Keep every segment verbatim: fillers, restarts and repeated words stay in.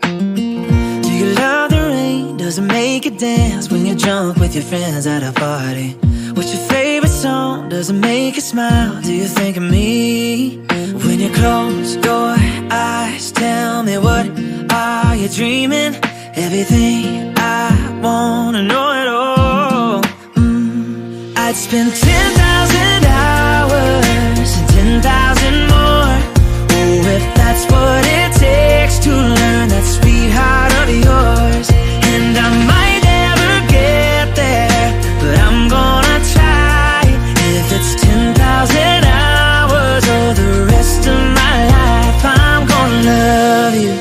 Do you love the rain? Does it make you dance when you're drunk with your friends at a party? What's your favorite song? Does it make you smile? Do you think of me? When you close your eyes, tell me, what are you dreaming? Everything I wanna know it all. mm. I'd spend ten thousand hours and ten thousand more. Oh, if that's what it takes to learn that sweetheart of yours. And I might never get there, but I'm gonna try. If it's ten thousand hours or the rest of my life, I'm gonna love you.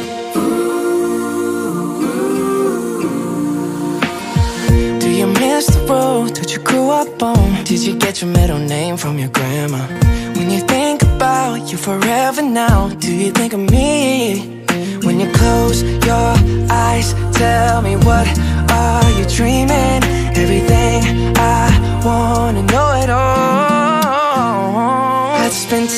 Do you miss the road that you grew up on? Did you get your middle name from your grandma? When you think about you forever now, do you think of me? When you close your eyes, tell me, what are you dreaming? Everything I wanna know it all. I'd spend